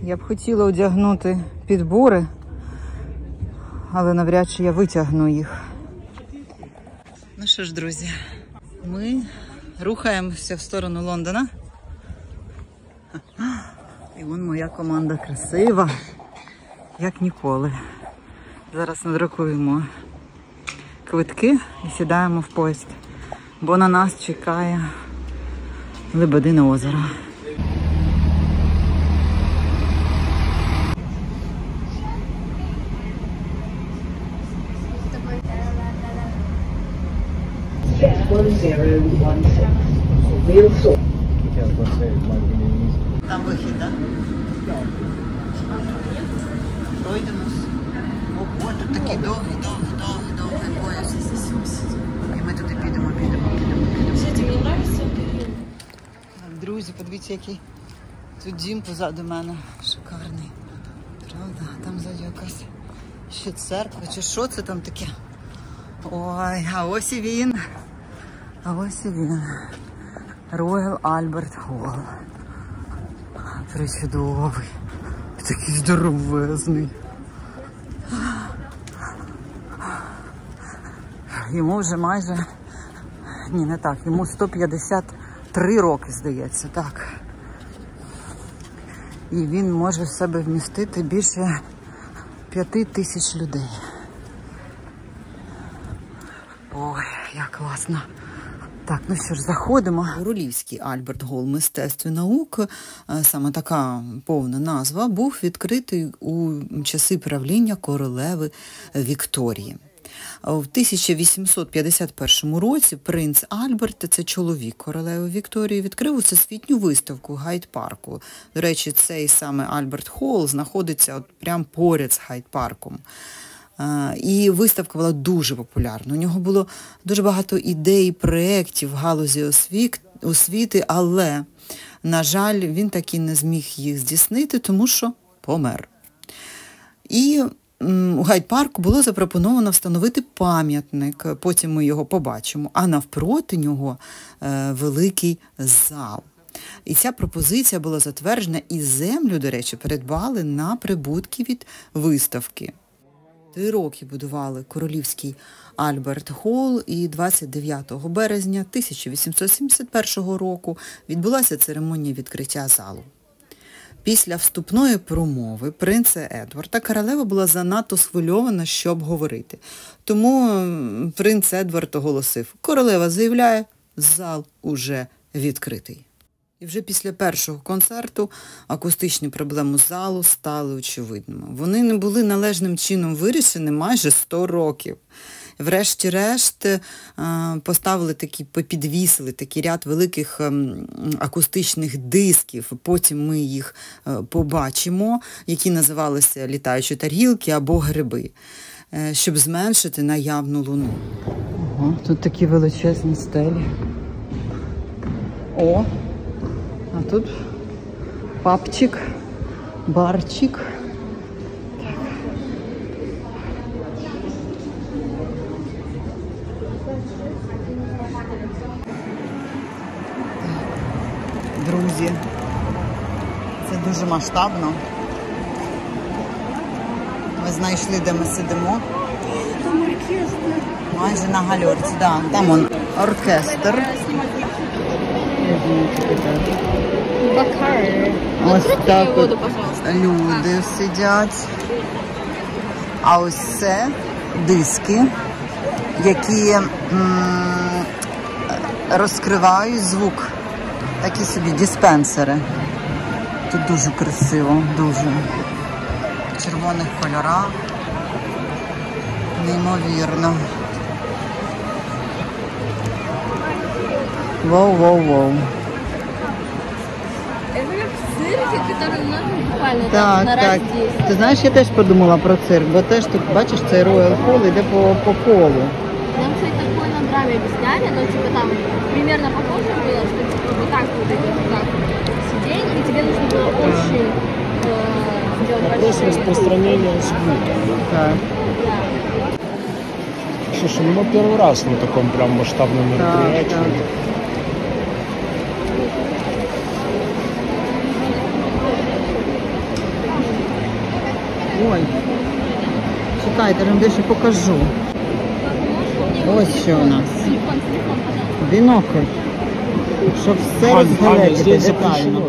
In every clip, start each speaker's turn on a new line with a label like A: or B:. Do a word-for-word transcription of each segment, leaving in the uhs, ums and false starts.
A: Я б хотіла одягнути підбори, але навряд чи я витягну їх. Ну що ж, друзі, ми рухаємося в сторону Лондона. І вон моя команда красива, як ніколи. Зараз надрукуємо квитки і сідаємо в поїзд, бо на нас чекає Лебедине озеро. Там вихід, так? Пройдемось. Ого, тут такий довгий, довгий, довгий, довгий поїзд. І ми туди підемо, підемо, підемо, підемо. Друзі, подивіться, який тут дім позаду мене. Шикарний. Правда? Там ззаду якась ще церква. Чи що це там таке? Ой, а ось і він. А ось і він. Royal Albert Hall. Причудовий. Такий здоровезний. Йому вже майже... Ні, не так. Йому сто п'ятдесят три роки, здається, так. І він може в себе вмістити більше п'яти тисяч людей. Ой, як класно. Так, ну що ж, заходимо. Королівський Альберт Гол мистецтв і наук, саме така повна назва, був відкритий у часи правління королеви Вікторії. В тисяча вісімсот п'ятдесят першому році принц Альберт, це чоловік королеви Вікторії, відкрив всесвітню виставку Гайд-парку. До речі, цей саме Альберт Холл знаходиться от прямо поряд з Гайд-парком. І виставка була дуже популярна. У нього було дуже багато ідей, проєктів в галузі освіти, але, на жаль, він таки не зміг їх здійснити, тому що помер. І у Гайд-парку було запропоновано встановити пам'ятник, потім ми його побачимо, а навпроти нього великий зал. І ця пропозиція була затверджена, і землю, до речі, передбали на прибутки від виставки. Три роки будували королівський Альберт Холл, і двадцять дев'ятого березня тисяча вісімсот сімдесят першого року відбулася церемонія відкриття залу. Після вступної промови принца Едварда королева була занадто схвильована, щоб говорити. Тому принц Едвард оголосив: королева заявляє, зал уже відкритий. І вже після першого концерту акустичні проблеми залу стали очевидними. Вони не були належним чином вирішені майже сто років. Врешті-решт поставили такі, попідвісили такий ряд великих акустичних дисків, потім ми їх побачимо, які називалися літаючі тарілки або гриби, щоб зменшити наявну луну. Ого, тут такі величезні стелі. О! А тут пабчик, барчик. Так. Друзі, це дуже масштабно. Ми знайшли, де ми сидимо. Там оркестр. Майже на гальорці, да. Там он оркестр. Ось так от люди сидять. А ось це диски, які м- розкривають звук. Такі собі диспенсери. Тут дуже красиво, дуже. В червоних кольорах. Неймовірно. Воу-воу-воу. Так, так. Ти знаєш, я теж подумала про цирк, бо теж тут, бачиш, цей Royal Hall йде по, по колу.
B: Нам, кстати, такое на драме объясняли, но типа там примерно похоже было, что типа вот так вот идет, вот так сиденье, и тебе нужно было очень э, делать
C: вопрос распространения звука.
A: Так.
B: Да.
C: Слушай, ну мы первый раз на таком прям масштабном мероприятии.
A: Так, так. Ой, чекайте, я вам дещо покажу. Ось що у нас. Бінокль. Щоб все розглядати детально.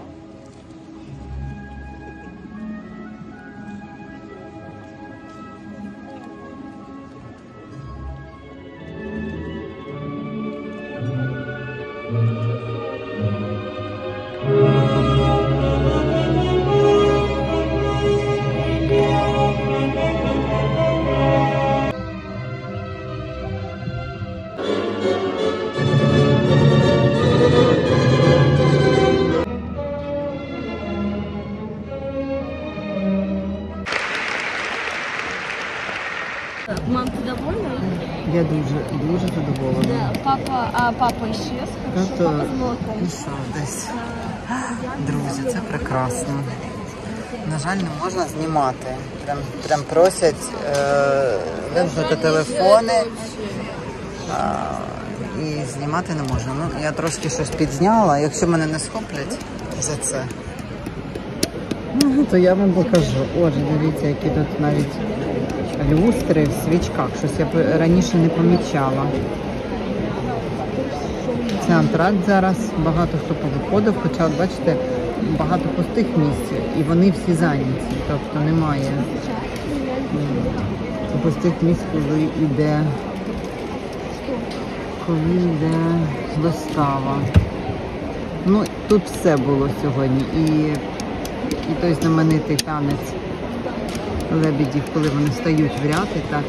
B: Мам, ты довольна?
A: Я дуже, дуже задоволена.
B: Да, папа, а папа исчез. Хорошо,
A: Тобто,
B: папа с молоком.
A: пішов десь. Друзі, це прекрасно. На жаль, не можна знімати. Прям, прям просять е, вимкнути телефони е, і знімати не можна. Ну, я трошки щось підзняла. Якщо мене не схоплять за це, ну, то я вам покажу. Отже, дивіться, які тут навіть люстри в свічках. Щось я раніше не помічала. Це антракт зараз. Багато хто повиходив, хоча, от, бачите, багато пустих місць. І вони всі зайняті. Тобто немає пустих місць, коли йде, коли йде вистава. Ну, тут все було сьогодні. І, і той знаменитий танець лебедів, коли вони стають в ряд, і так.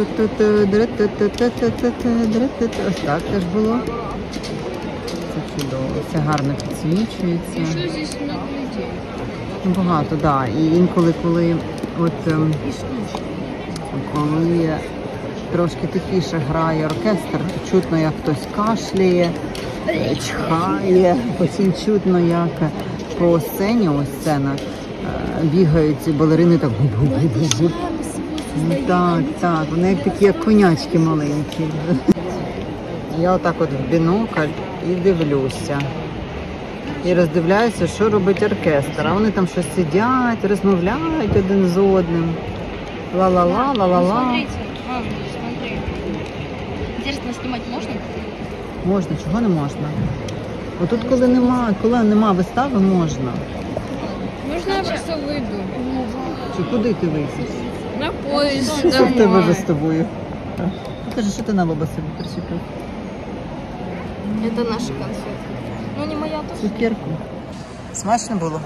A: Ось так теж було. Це чудово. Все гарно підсвічується.
B: Что здесь много людей?
A: Багато, так. Да. І інколи, коли от ем, коли трошки тихіше грає оркестр, то чутно, як хтось кашляє, е, чхає, потім чутно, як по сцені, ось сцена, е, бігають ці балерини так. Так, так, вони як такі, як конячки маленькі. Я отак от в бінокль і дивлюся. І роздивляюся, що робить оркестр. А вони там щось сидять, розмовляють один з одним. Ла-ла-ла, ла-ла-ла.
B: Смотрите, мам, смотри. Интересно, снимать можно?
A: Можна, чого не можна? Отут, коли нема, коли нема вистави, можна.
B: Можно я просто выйду?
A: Чи куди ти вийдеш?
B: На поезд.
A: Що в тебе вже з тобою? Покажи, що ти на лоба собі причепив?
B: Это наши конфеты. Ну, не моя тоже.
A: Цукерку. Смачно було?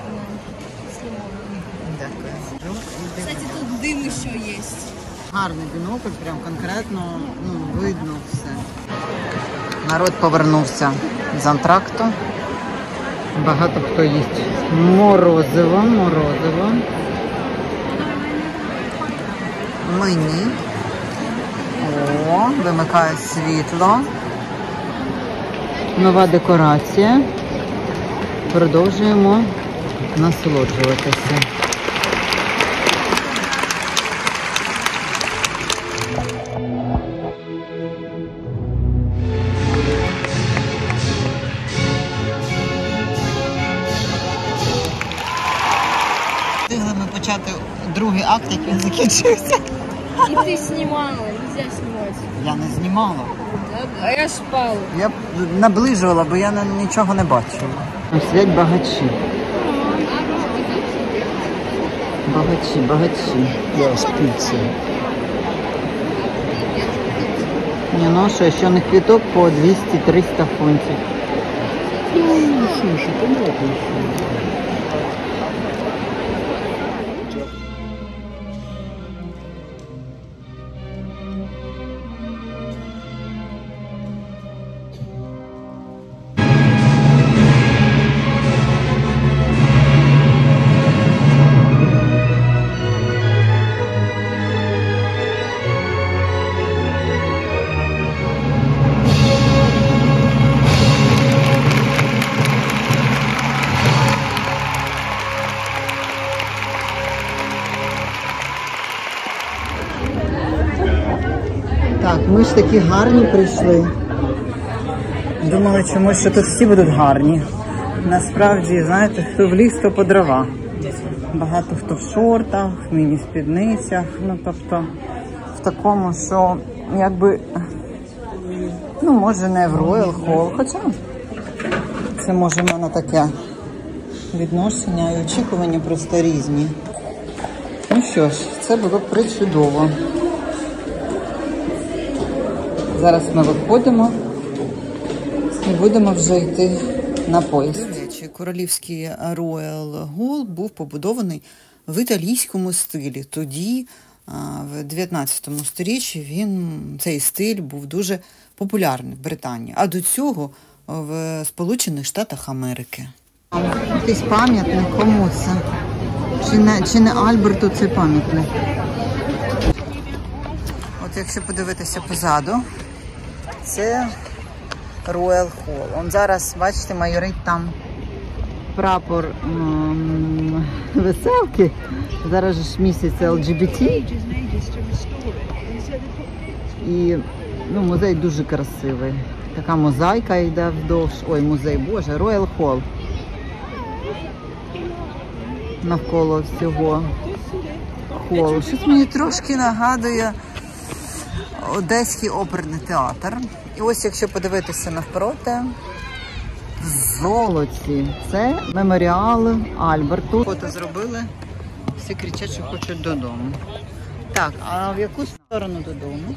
A: Дякую.
B: Кстати, тут дым еще есть.
A: Гарний бінокль, прям конкретно, ну, видно все. Народ повернувся з антракту. Багато хто їсть морозиво, морозиво. Мені. О, вимикає світло. Нова декорація. Продовжуємо насолоджуватися. Встигли ми почати другий акт, як він закінчився.
B: И ты снимала, нельзя снимать.
A: Я не знімала.
B: А я спал.
A: Я б наближувала, бо я нічого не бачила. Сидять багачі. Багачі, багачі.
C: Я с пиццей.
A: Не, ну що, ще не квіток по двісті-триста фунтів.
C: Ну, слушай, понятно.
A: Так, ми ж такі гарні прийшли. Думали чомусь, що тут всі будуть гарні. Насправді, знаєте, хто в ліс, то по дрова. багато хто в шортах, в міні-спідницях, ну тобто в такому, що якби, ну може не в Royal Hall, хоча це може в мене таке відношення і очікування просто різні. Ну що ж, це було причудово. Зараз ми виходимо і будемо вже йти на поїзд. Королівський Royal Hall був побудований в італійському стилі. Тоді, в дев'ятнадцятому сторіччі, він, цей стиль був дуже популярний в Британії, а до цього в Сполучених Штатах Америки. Якийсь пам'ятник, кому це? Чи не, чи не Альберту цей пам'ятник? От якщо подивитися позаду, це Royal Hall. Он зараз, бачите, майорить там прапор м веселки. Зараз же ж місяць ел джі бі ті. І ну, музей дуже красивий. Така мозаїка йде вдовж. Ой, музей, боже, Royal Hall. Навколо всього холу. Щось мені трошки нагадує Одеський оперний театр. І ось якщо подивитися навпроти, в золоті. Це меморіал Альберту. Фото зробили, всі кричать, що хочуть додому. Так, а в яку сторону додому?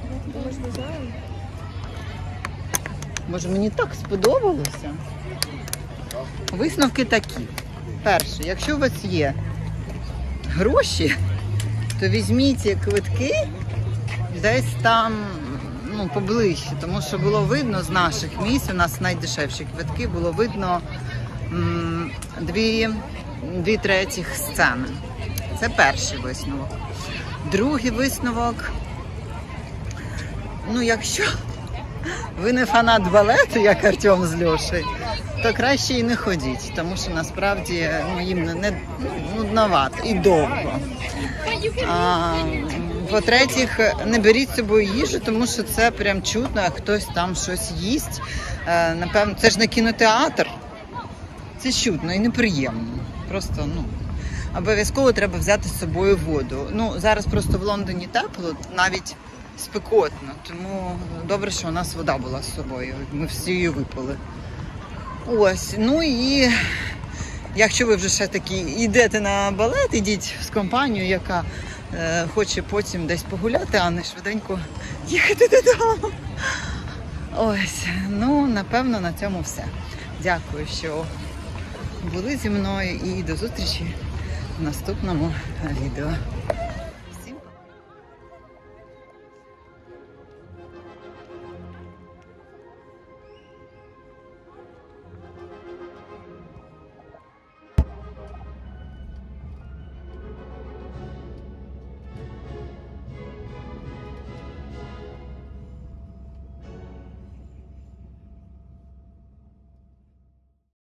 A: Може, мені так сподобалося? Висновки такі. Перше, якщо у вас є гроші, то візьміть квитки десь там, ну, поближче, тому що було видно з наших місць, у нас найдешевші квитки, було видно м, дві, дві третіх сцени. Це перший висновок. Другий висновок, ну, якщо ви не фанат балету, як Артем з Льошею, то краще і не ходіть, тому що насправді ну, їм не, не нудновато і довго. А, по-третіх, не беріть з собою їжу, тому що це прям чутно, як хтось там щось їсть. А, напевно, це ж не кінотеатр. Це чутно і неприємно. Просто, ну, обов'язково треба взяти з собою воду. Ну, зараз просто в Лондоні тепло, навіть спекотно, тому добре, що у нас вода була з собою. Ми всі її випили. Ось, ну і якщо ви вже ще таки йдете на балет, ідіть з компанією, яка е, хоче потім десь погуляти, а не швиденько їхати додому. Ось, ну, напевно, на цьому все. Дякую, що були зі мною, і до зустрічі в наступному відео.